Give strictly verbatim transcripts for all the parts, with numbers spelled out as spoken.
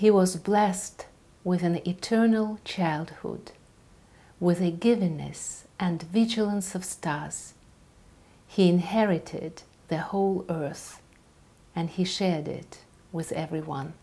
he was blessed with an eternal childhood, with a givingness and vigilance of stars. He inherited the whole earth, and he shared it with everyone.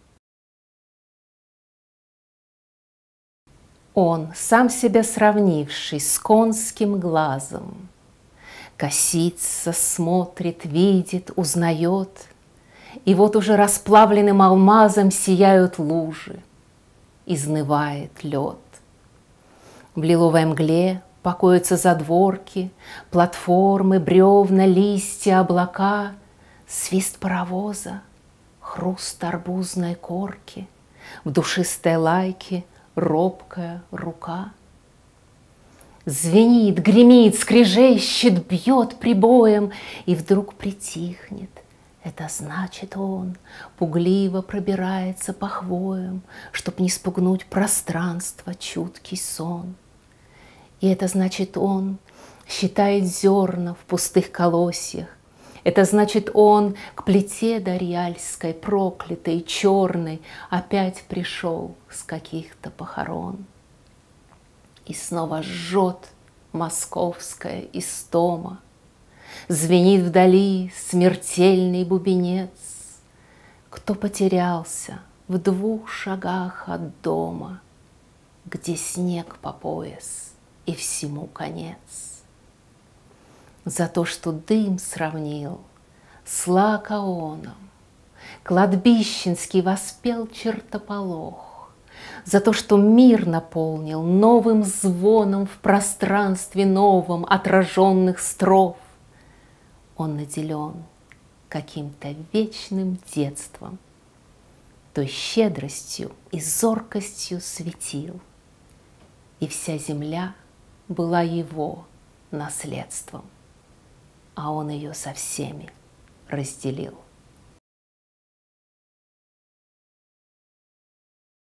Он, сам себя сравнивший с конским глазом, косится, смотрит, видит, узнает, и вот уже расплавленным алмазом сияют лужи, изнывает лед. В лиловой мгле покоятся задворки, платформы, бревна, листья, облака, свист паровоза, хруст арбузной корки, в душистой лайке робкая рука. Звенит, гремит, скрежещет, бьет прибоем, и вдруг притихнет. Это значит, он пугливо пробирается по хвоям, чтоб не спугнуть пространство, чуткий сон. И это значит, он считает зерна в пустых колосьях. Это значит, он к плите дарьяльской, проклятой, черной, опять пришел с каких-то похорон. И снова жжет московская истома, звенит вдали смертельный бубенец. Кто потерялся в двух шагах от дома, где снег по пояс и всему конец? За то, что дым сравнил с лакаоном, кладбищенский воспел чертополох, за то, что мир наполнил новым звоном в пространстве новом отраженных строф, он наделен каким-то вечным детством, той щедростью и зоркостью светил, и вся земля была его наследством, а он ее со всеми разделил.